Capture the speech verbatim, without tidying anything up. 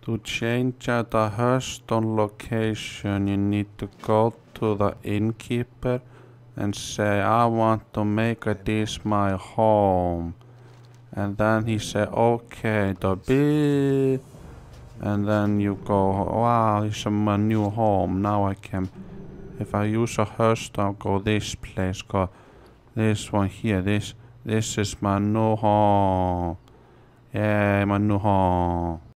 To change uh, the Hearthstone location, you need to go to the innkeeper and say, I want to make this my home. And then he said, okay, the bee. And then you go, wow, it's my new home. Now I can, if I use a Hearthstone, go this place, go this one here, this, this is my new home. Yeah, my new home.